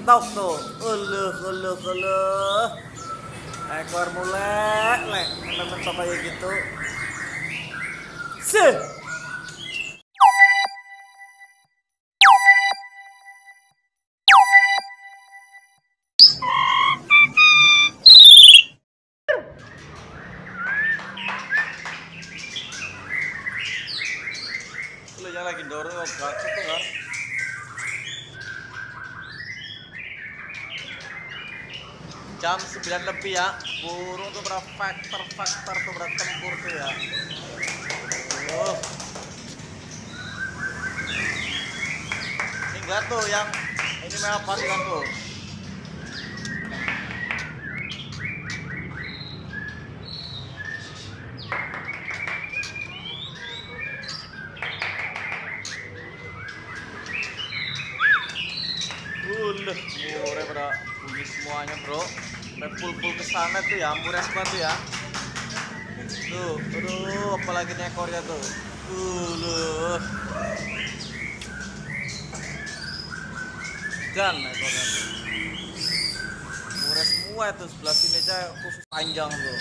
mentok tuh. Uluh. Ekor mulai mentok kayak gitu. Sih. Lu yang lagi dorong gacet tuh kan. Jam 9 lebih ya, burung tuh faktor tuh bertempur tuh ya. Ini enggak tuh yang ini merah pasti kan tuh. Murah pada bunyi semuanya bro. Full ke sana tuh ya, murah banget ya. Tuh, aduh, apalagi nih ekornya tuh. Dan ekornya tuh. Murah semua itu, sebelah sini aja khusus panjang tuh.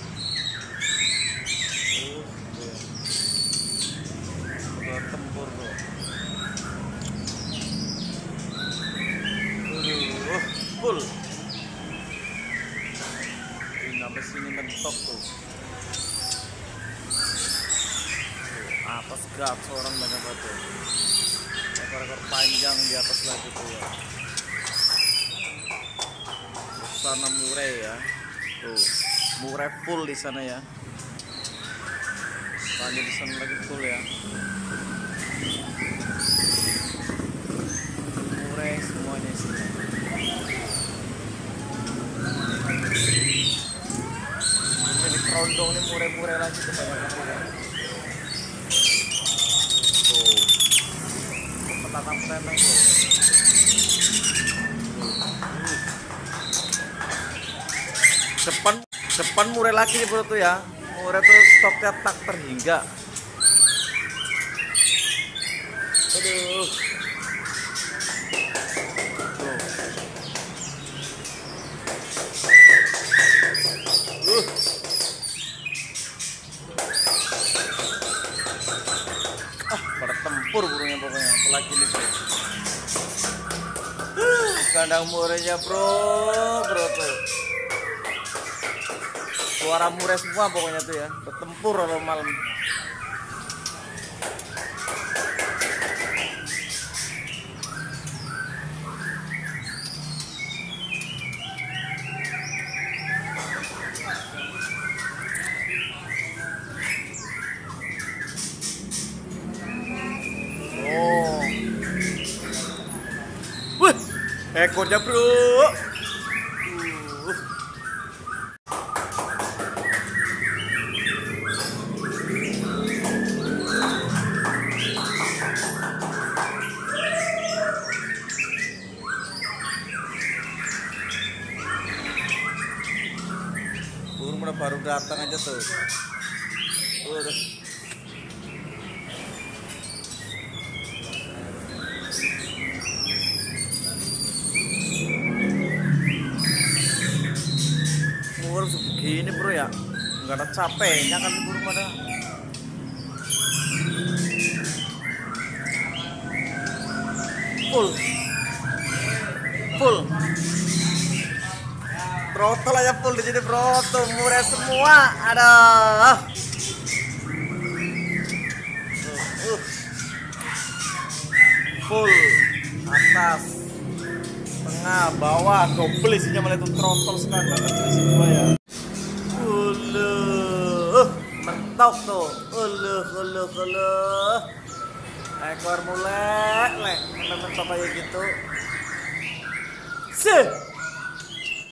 Tempur tuh. Full. Ini sampai sini mentok tuh. Atas gap seorang banyak banget. Ekor-ekor panjang di atas lagi tuh ya. Sana murai ya. Tuh, murai full di sana ya. Tadi di sana lagi full ya. Murai semuanya sini. Ini kerondong nih murai-murai lagi tuh banyak banget. Tuh, petatang tuh. Depan murai lagi nih bro tuh ya. Murai tuh stoknya tak terhingga. Aduh. Pada tempur burungnya pokoknya, apalagi ini bro. Kandang murainya bro tuh. Suara murai semua pokoknya tuh ya, bertempur kalau malam. Ekornya bro. Burung baru datang aja tuh. Udah. Burung segini bro ya, nggak ada capeknya kan burung pada. Full throttle aja full di sini bro, tuh murai semua ada. Full atas, tengah, bawah, double isinya malah itu throttle sekarang isi dua ya. Mentok tuh. Ekor mulai mentok kayak gitu. Sih.